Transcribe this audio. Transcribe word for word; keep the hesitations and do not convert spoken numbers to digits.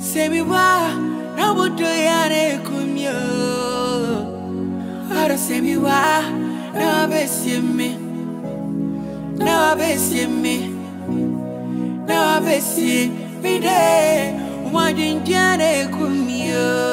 Say me why, now what do you come yo? How to say me why, now I be see me, now I be see me, now I be see me there. Why didn't you come yo?